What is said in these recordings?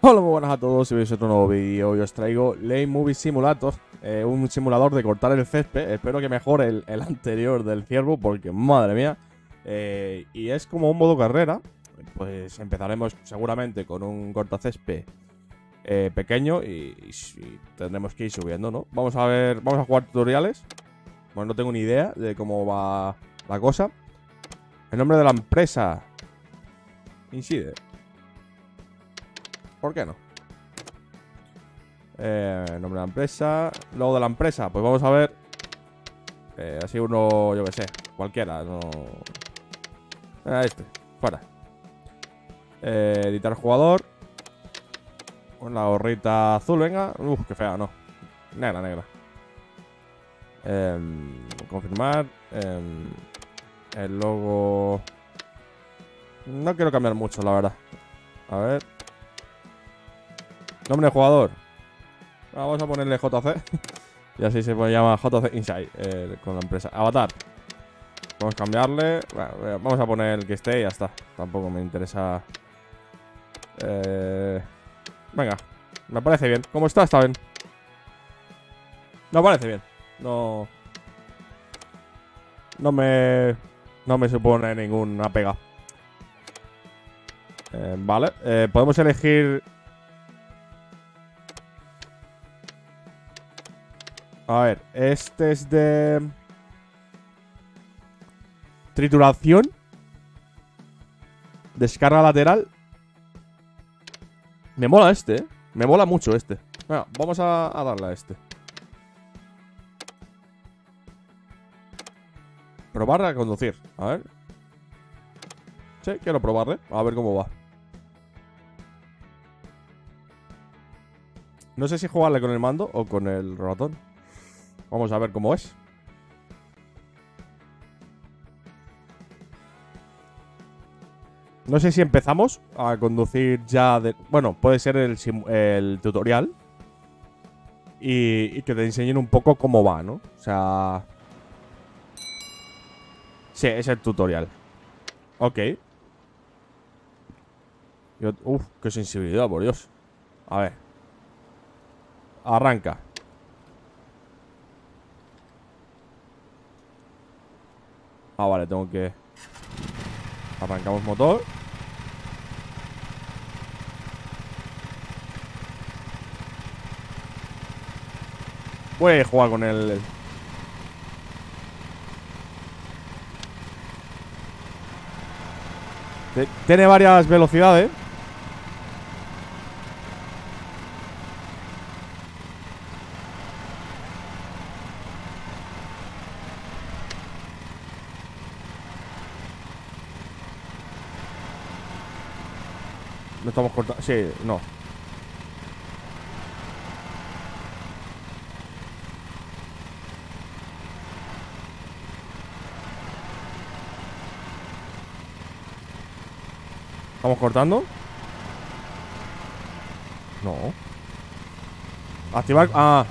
Hola, muy buenas a todos y veis otro nuevo vídeo. Hoy os traigo Lane Movie Simulator, un simulador de cortar el césped. Espero que mejore el anterior del ciervo, porque madre mía. Y es como un modo carrera. Pues empezaremos seguramente con un cortacésped pequeño y tendremos que ir subiendo, ¿no? Vamos a ver, vamos a jugar tutoriales. Bueno, no tengo ni idea de cómo va la cosa. El nombre de la empresa incide. ¿Por qué no? Nombre de la empresa. Logo de la empresa. Pues vamos a ver. Así uno, yo que sé. Cualquiera. No. Este. Fuera. Editar jugador. Con la gorrita azul, venga. Uf, qué fea, no. Negra, negra. Confirmar. El logo. No quiero cambiar mucho, la verdad. A ver. Nombre de jugador. Vamos a ponerle JC. Y así se llama JC Inside con la empresa. Avatar. Vamos a cambiarle. Bueno, vamos a poner el que esté y ya está. Tampoco me interesa. Venga. Me parece bien. ¿Cómo está? Está bien. Me parece bien. No. No me supone ninguna pega. Vale. Podemos elegir. A ver, este es de trituración. Descarga lateral. Me mola este, ¿eh? Me mola mucho este. Venga, vamos a darle a este. Probar a conducir. A ver. Sí, quiero probarle. A ver cómo va. No sé si jugarle con el mando o con el ratón. Vamos a ver cómo es. No sé si empezamos a conducir ya de... Bueno, puede ser el tutorial. Y que te enseñen un poco cómo va, ¿no? O sea... Sí, es el tutorial. Ok. Uf, qué sensibilidad, por Dios. A ver. Arranca. Ah, vale, tengo que... Arrancamos motor. Voy a jugar con el... Tiene varias velocidades. No estamos cortando. Sí, no. ¿Estamos cortando? No. Activar. Ah.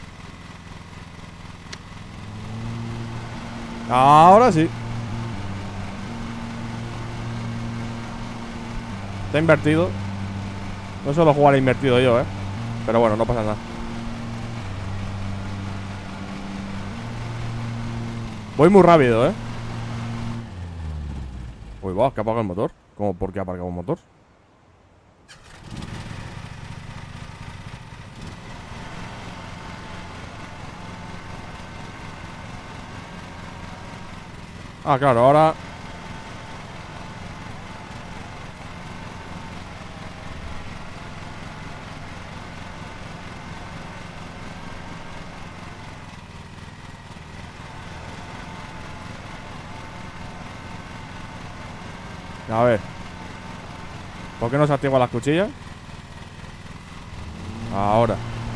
Ahora sí. Está invertido. No suelo jugar invertido yo, pero bueno, no pasa nada. Voy muy rápido, Uy, va, que apaga el motor. ¿Cómo? ¿Por qué apaga el motor? Ah, claro, ahora... A ver. ¿Por qué no se activan las cuchillas? Ahora.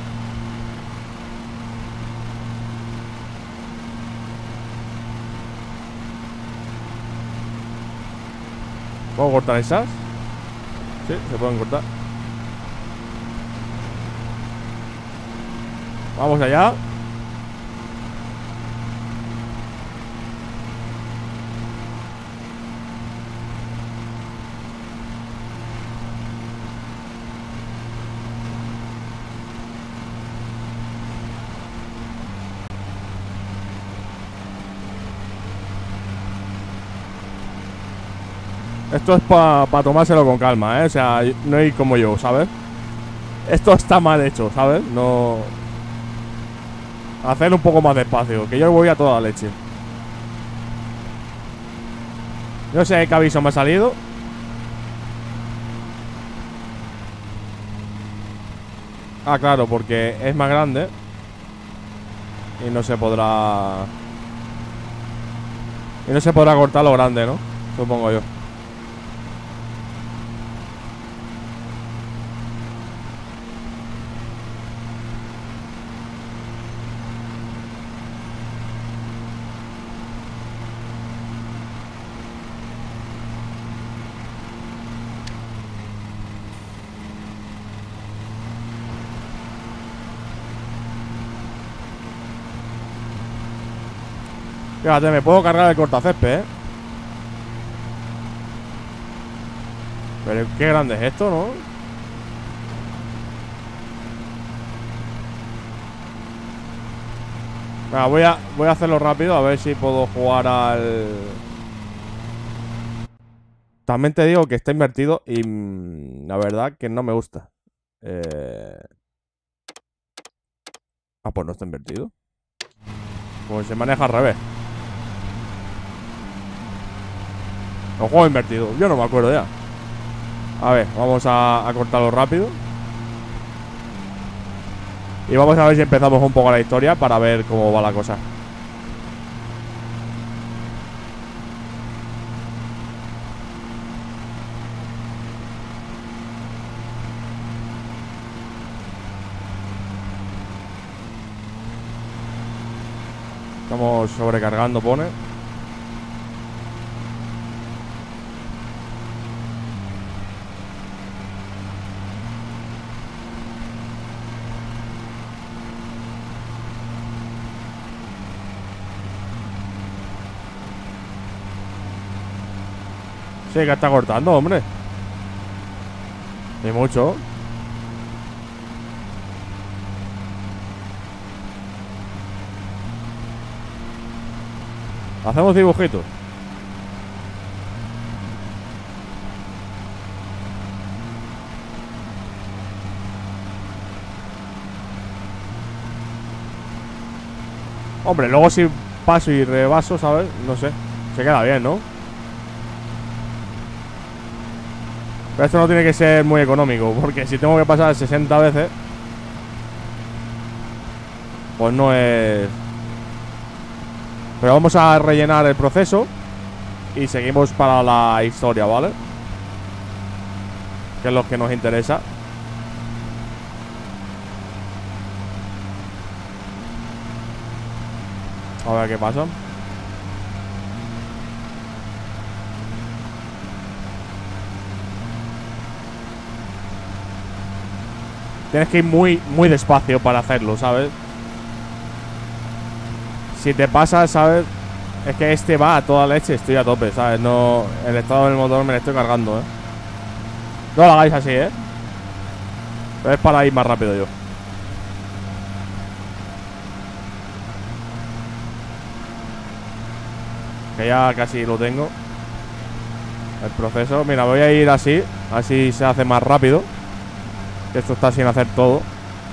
¿Puedo cortar esas? Sí, se pueden cortar. Vamos allá. Esto es para tomárselo con calma, ¿eh? O sea, no ir como yo, ¿sabes? Esto está mal hecho, ¿sabes? No... Hacer un poco más despacio, que yo voy a toda leche. No sé qué aviso me ha salido. Ah, claro, porque es más grande y no se podrá... Y no se podrá cortar lo grande, ¿no? Supongo yo. Fíjate, me puedo cargar el cortacésped, ¿eh? Pero qué grande es esto, ¿no? Venga, voy a hacerlo rápido. A ver si puedo jugar al... También te digo que está invertido y la verdad que no me gusta. Ah, pues no está invertido. Pues se maneja al revés. Lo juego invertido. Yo no me acuerdo ya. A ver, vamos a cortarlo rápido. Y vamos a ver si empezamos un poco la historia para ver cómo va la cosa. Estamos sobrecargando, pone. Sí, que está cortando, hombre. Y mucho. Hacemos dibujitos. Hombre, luego si paso y rebaso, ¿sabes? No sé. Se queda bien, ¿no? Pero esto no tiene que ser muy económico, porque si tengo que pasar 60 veces, pues no es... Pero vamos a rellenar el proceso y seguimos para la historia, ¿vale? Que es lo que nos interesa. A ver qué pasa. Tienes que ir muy despacio para hacerlo, ¿sabes? Si te pasas, ¿sabes? Es que este va a toda leche, estoy a tope, ¿sabes? No, el estado del motor me lo estoy cargando, ¿eh? No lo hagáis así, ¿eh? Pero es para ir más rápido yo. Que ya casi lo tengo. El proceso. Mira, voy a ir así. Así se hace más rápido. Que esto está sin hacer todo.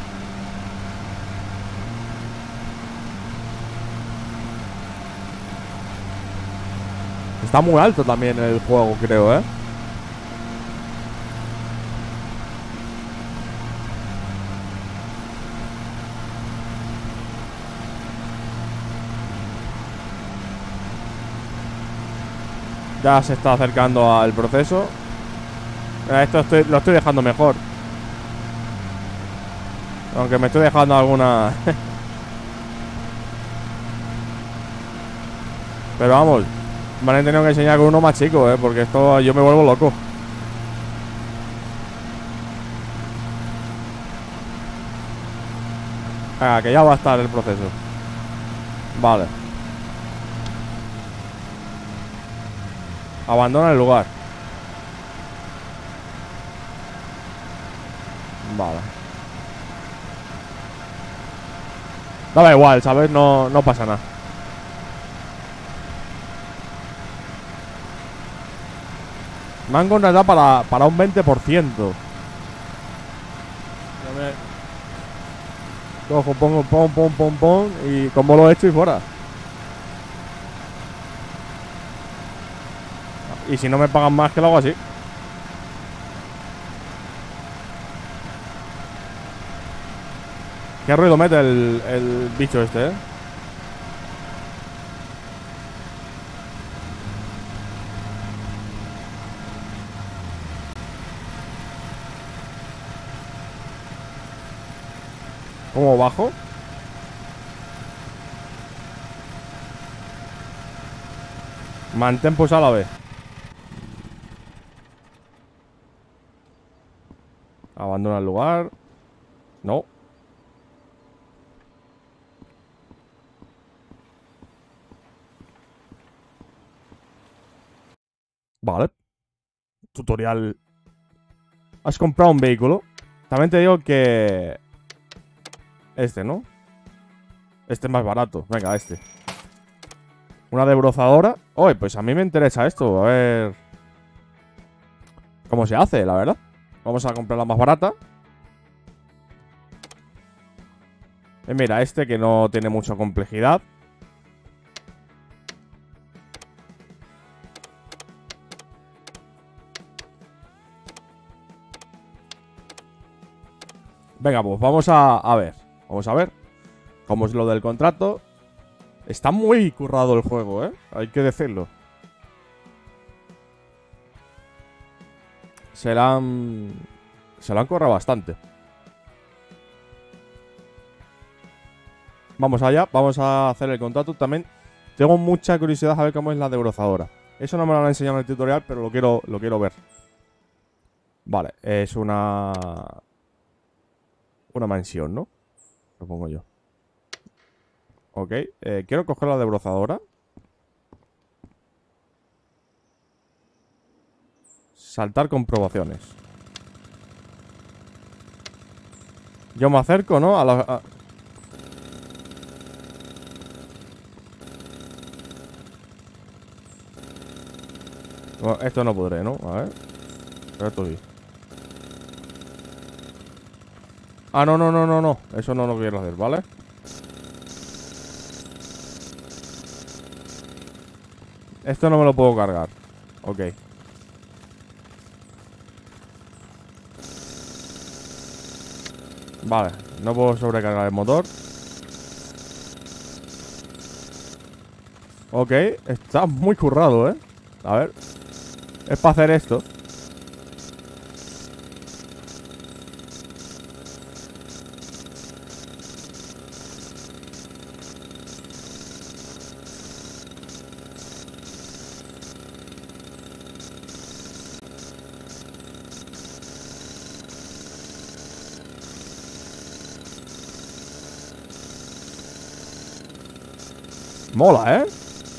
Está muy alto también el juego, creo, ¿eh? Ya se está acercando al proceso. Esto lo estoy dejando mejor. Aunque me estoy dejando alguna... Pero vamos, me han tenido que enseñar con uno más chico, porque esto yo me vuelvo loco. Venga, que ya va a estar el proceso. Vale. Abandona el lugar. Vale. Da igual, ¿sabes? No pasa nada. Me han contratado para un 20%. Cojo, pongo, pon. Y como lo he hecho y fuera. Y si no me pagan más, que lo hago así. Qué ruido mete el bicho este, ¿Cómo bajo? Mantén pulsado a la vez. Abandona el lugar. No. Vale. Tutorial. Has comprado un vehículo. También te digo que... Este, ¿no? Este es más barato. Venga, este. Una desbrozadora. Oye, pues a mí me interesa esto. A ver... ¿Cómo se hace, la verdad? Vamos a comprar la más barata. Mira, este que no tiene mucha complejidad. Venga, pues vamos a ver. Vamos a ver cómo es lo del contrato. Está muy currado el juego, ¿eh? Hay que decirlo. Se la han currado bastante. Vamos allá, vamos a hacer el contrato. También tengo mucha curiosidad a ver cómo es la desbrozadora. Eso no me lo han enseñado en el tutorial, pero lo quiero ver. Vale, es una mansión, ¿no? Lo pongo yo. Ok, quiero coger la desbrozadora. Saltar comprobaciones. Yo me acerco, ¿no? Bueno, esto no podré, ¿no? A ver. Esto sí. Ah, no. Eso no lo quiero hacer, ¿vale? Esto no me lo puedo cargar. Ok. Vale, no puedo sobrecargar el motor. Ok, está muy currado, ¿eh? A ver. Es para hacer esto. Mola, ¿eh?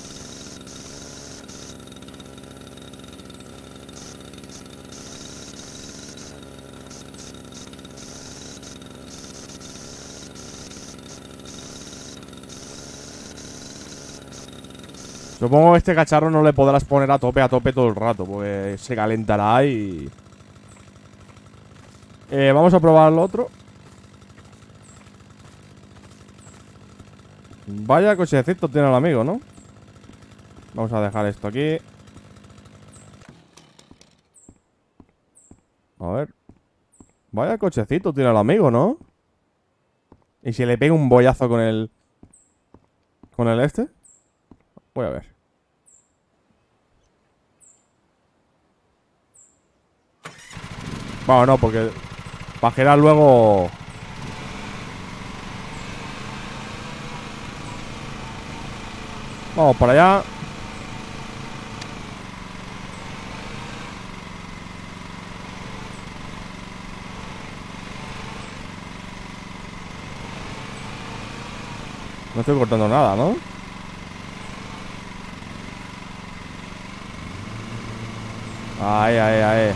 Supongo que este cacharro no le podrás poner a tope todo el rato, porque se calentará y... vamos a probar el otro. Vaya cochecito tiene el amigo, ¿no? Vamos a dejar esto aquí. A ver. Vaya cochecito tiene el amigo, ¿no? ¿Y si le pego un bollazo con el... con el este? Voy a ver. Bueno, no, porque... para girar luego... Vamos para allá. No estoy cortando nada, ¿no? Ahí.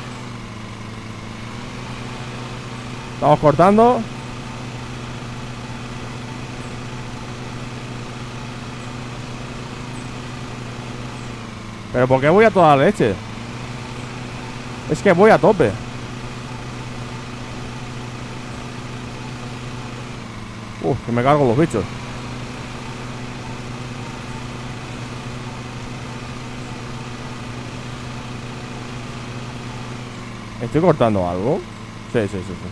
Estamos cortando. Pero ¿por qué voy a toda leche? Es que voy a tope. Que me cargo los bichos. ¿Estoy cortando algo? Sí, sí, sí, sí.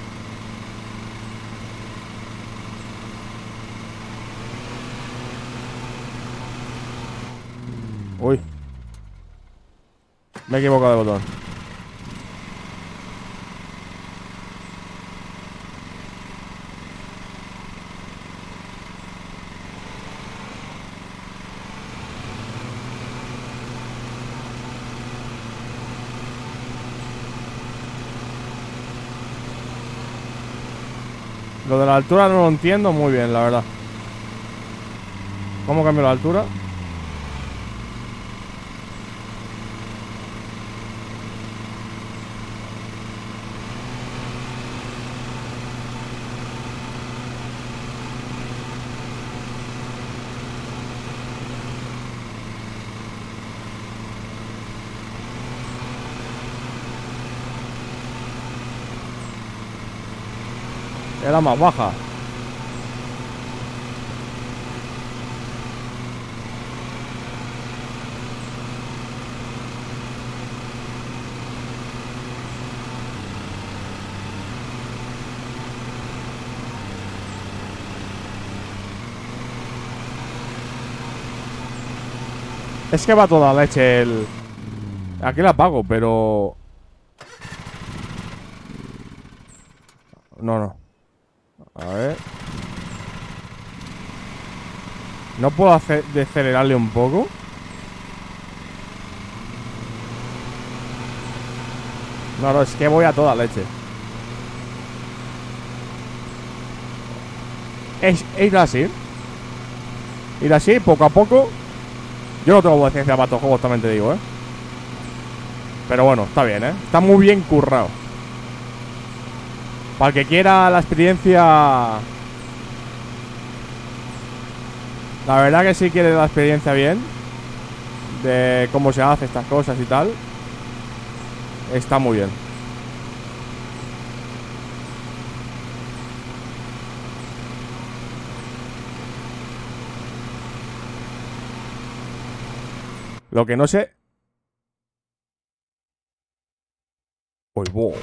Uy. Me he equivocado de botón. Lo de la altura no lo entiendo muy bien, la verdad. ¿Cómo cambio la altura? Era más baja. Es que va toda leche el... Aquí la apago, pero... No, no. A ver. ¿No puedo hacer decelerarle un poco? No, no, es que voy a toda leche. Es ir así. Ir así, poco a poco. Yo no tengo ciencia para estos juegos, también te digo, Pero bueno, está bien, Está muy bien currado. Para el que quiera la experiencia... La verdad que sí quiere la experiencia bien de cómo se hace estas cosas y tal. Está muy bien. Lo que no sé... Uy, wow.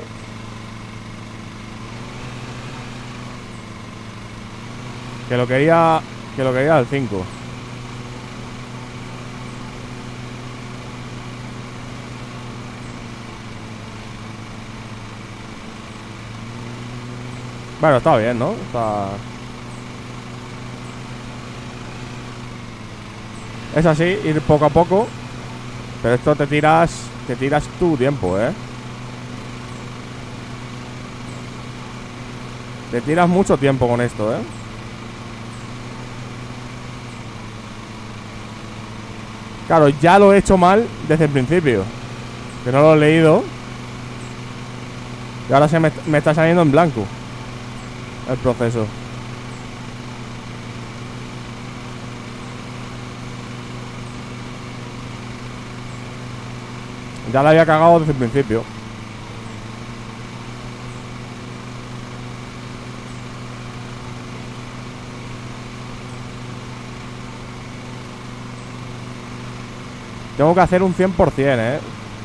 Que lo quería al 5. Bueno, está bien, ¿no? Está... Es así, ir poco a poco. Pero esto te tiras tu tiempo, Te tiras mucho tiempo con esto, Claro, ya lo he hecho mal desde el principio. Que no lo he leído. Y ahora me está saliendo en blanco el proceso. Ya la había cagado desde el principio. Tengo que hacer un 100%,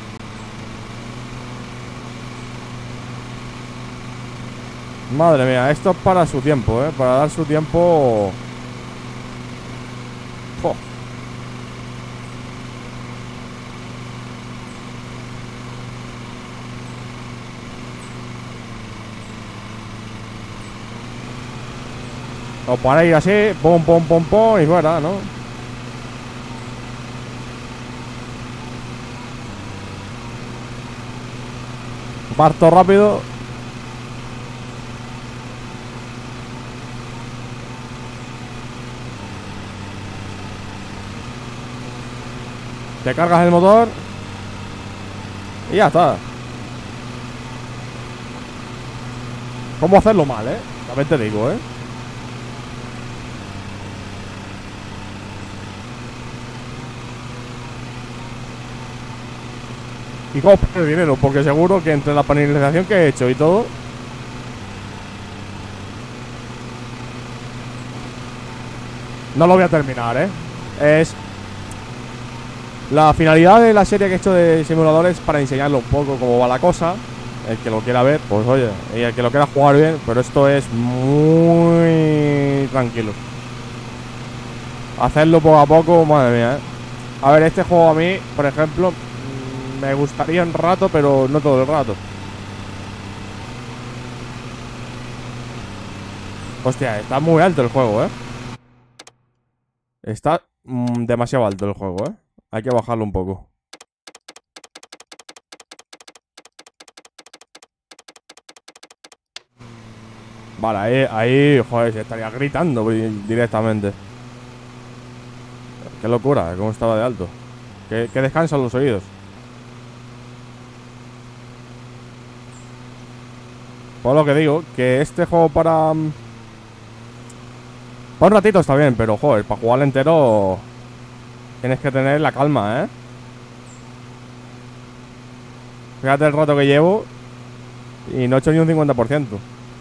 Madre mía, esto es para su tiempo, Para dar su tiempo. ¡Fua! O para ir así, pum, pum, pum, pum, y fuera, ¿no? Parto rápido. Te cargas el motor y ya está. ¿Cómo hacerlo mal, También te digo, ¿Y cómo perder dinero? Porque seguro que entre la penalización que he hecho y todo... No lo voy a terminar, ¿eh? Es... La finalidad de la serie que he hecho de simuladores es para enseñarlo un poco cómo va la cosa. El que lo quiera ver, pues oye. Y el que lo quiera jugar bien, pero esto es muy tranquilo. Hacerlo poco a poco, madre mía, ¿eh? A ver, este juego a mí, por ejemplo, me gustaría un rato, pero no todo el rato. Hostia, está muy alto el juego, ¿eh? Está demasiado alto el juego, ¿eh? Hay que bajarlo un poco. Vale, ahí, joder, se estaría gritando directamente. Qué locura, cómo estaba de alto. Que descansan los oídos. Por lo que digo, que este juego para un ratito está bien, pero joder, para jugar entero tienes que tener la calma, ¿eh? Fíjate el rato que llevo y no he hecho ni un 50%.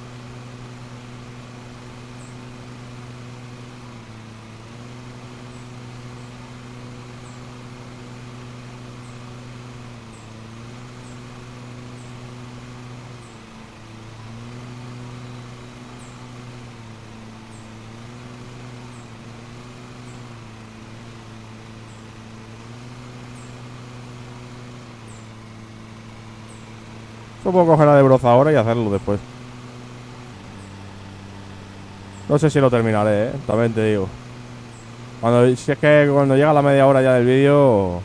Puedo coger la de broza ahora y hacerlo después. No sé si lo terminaré, también te digo. Si es que cuando llega la media hora ya del vídeo...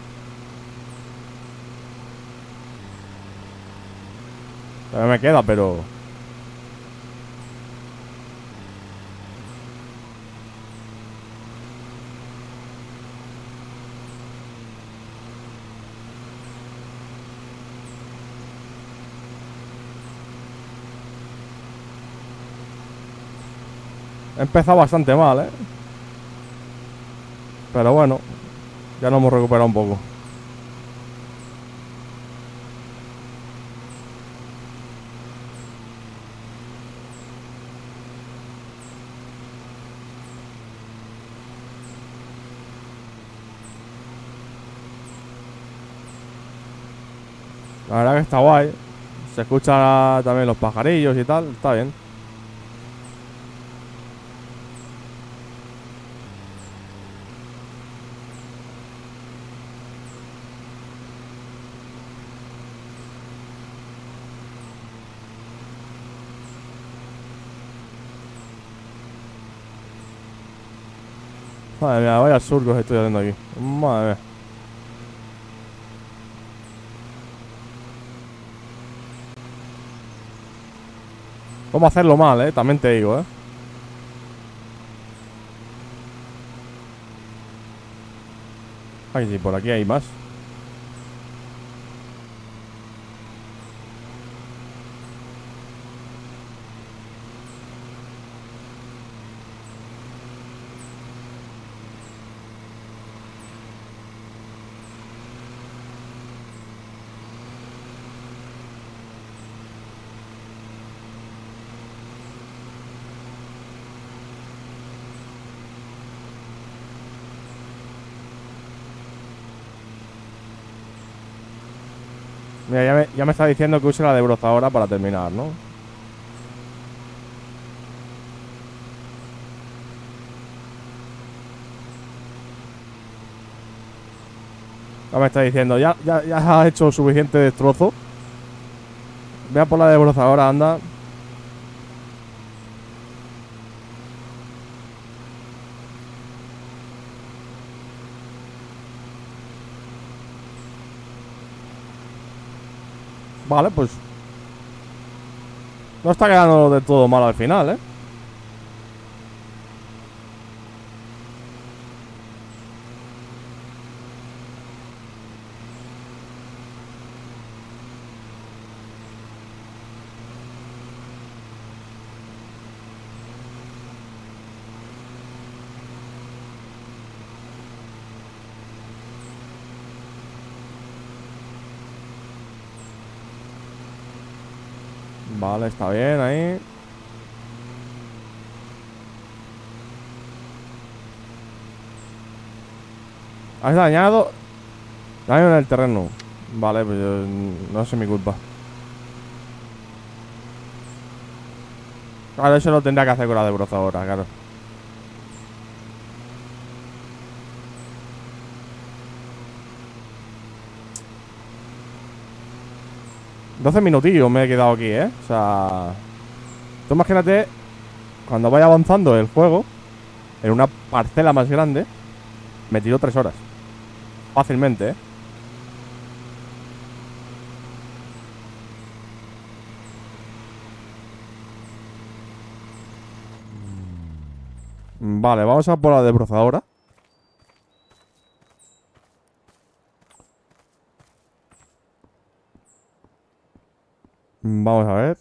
Todavía me queda, pero... He empezado bastante mal, ¿eh? Pero bueno, ya nos hemos recuperado un poco. La verdad que está guay. Se escuchan también los pajarillos y tal. Está bien. Madre mía, vaya surcos estoy haciendo aquí. Madre mía. ¿Cómo hacerlo mal, también te digo, Ay, sí, por aquí hay más. Mira, ya me está diciendo que use la de broza ahora para terminar, ¿no? Ya me está diciendo, ya has hecho suficiente destrozo. Vea por la de broza ahora, anda. Vale, pues no está quedando de todo mal al final, ¿eh? Vale, está bien ahí. Has dañado daño en el terreno. Vale, pues no es mi culpa. Claro, eso lo tendría que hacer con la desbrozadora, claro. $12 minutillos me he quedado aquí, ¿eh? O sea... Tú imagínate, cuando vaya avanzando el juego, en una parcela más grande, me tiro 3 horas. Fácilmente, ¿eh? Vale, vamos a por la desbrozadora. Vamos a ver.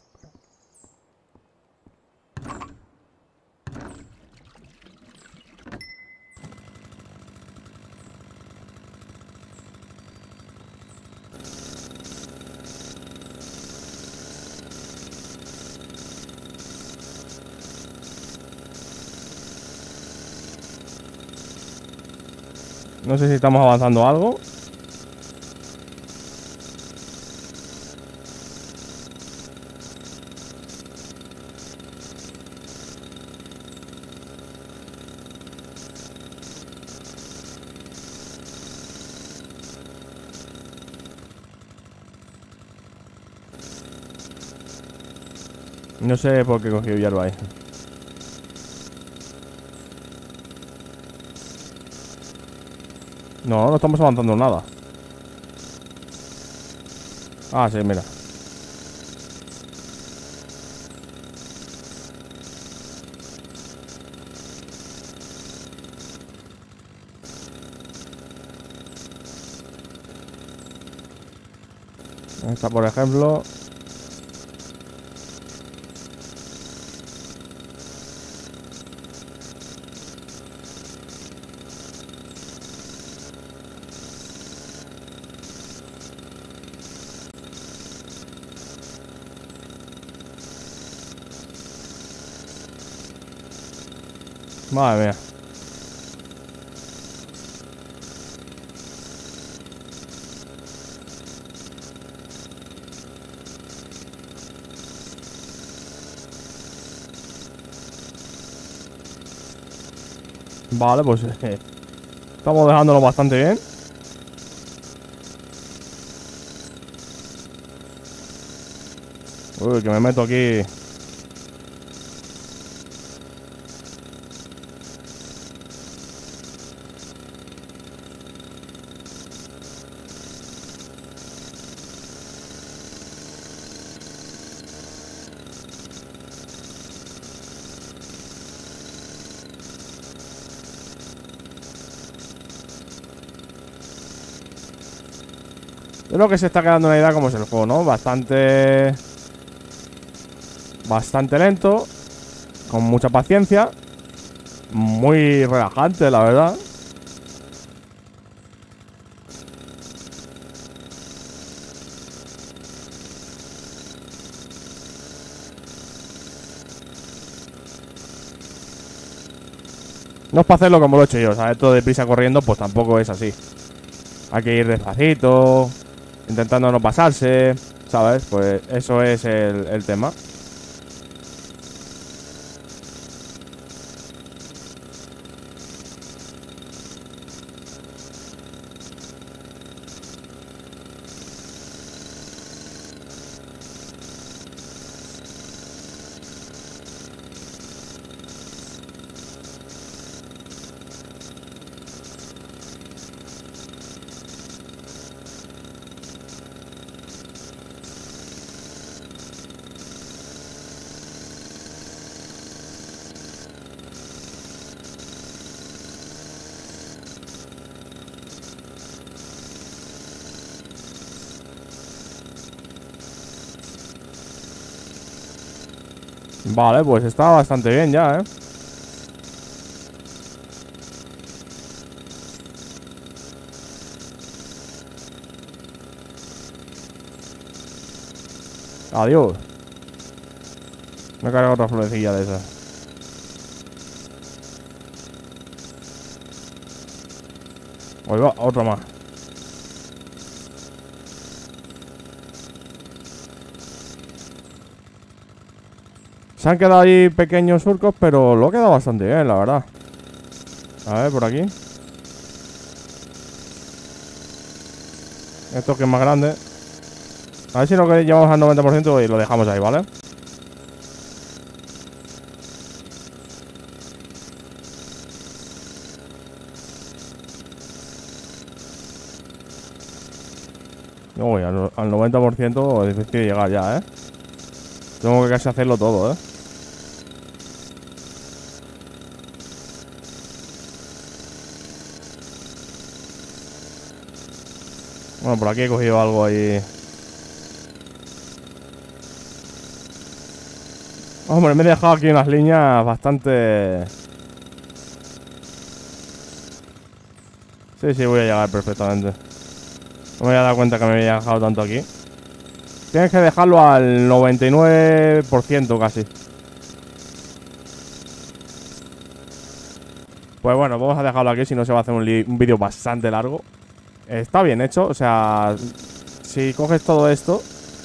No sé si estamos avanzando algo. No sé por qué he cogido hierba ahí. No, no estamos avanzando nada. Ah, sí, mira. Esta, por ejemplo. Madre mía. Vale, pues estamos dejándolo bastante bien. Uy, que me meto aquí. Yo creo que se está quedando una idea como es el juego, ¿no? Bastante lento, con mucha paciencia, muy relajante, la verdad. No es para hacerlo como lo he hecho yo, ¿sabes? Todo deprisa corriendo, pues tampoco es así. Hay que ir despacito, intentando no pasarse, ¿sabes? Pues eso es el tema. Vale, pues está bastante bien ya, ¿eh? Adiós. Me he cargado otra florecilla de esas. Ahí va, otra más. Se han quedado ahí pequeños surcos, pero lo ha quedado bastante bien, la verdad. A ver, por aquí. Esto que es más grande. A ver si lo que llevamos al 90% y lo dejamos ahí, ¿vale? Uy, al 90% es difícil llegar ya, ¿eh? Tengo que casi hacerlo todo, ¿eh? Bueno, por aquí he cogido algo ahí. Hombre, me he dejado aquí unas líneas bastante... Sí, voy a llegar perfectamente. No me había dado cuenta que me había dejado tanto aquí. Tienes que dejarlo al 99% casi. Pues bueno, vamos a dejarlo aquí, si no se va a hacer un vídeo bastante largo. Está bien hecho, o sea, si coges todo esto,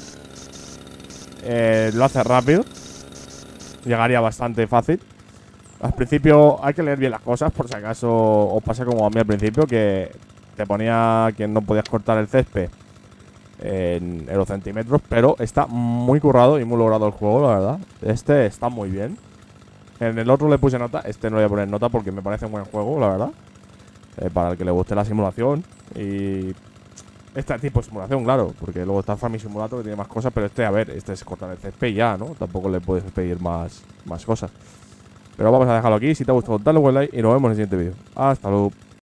lo haces rápido, llegaría bastante fácil. Al principio hay que leer bien las cosas, por si acaso os pasa como a mí al principio, que te ponía que no podías cortar el césped en los centímetros, pero está muy currado y muy logrado el juego, la verdad. Este está muy bien. En el otro le puse nota, este no le voy a poner nota porque me parece un buen juego, la verdad. Para el que le guste la simulación y este tipo de simulación, claro, porque luego está Farming Simulator que tiene más cosas, pero este, a ver, este es cortar el césped y ya, ¿no? Tampoco le puedes pedir más cosas. Pero vamos a dejarlo aquí. Si te ha gustado, dale un buen like y nos vemos en el siguiente vídeo. Hasta luego.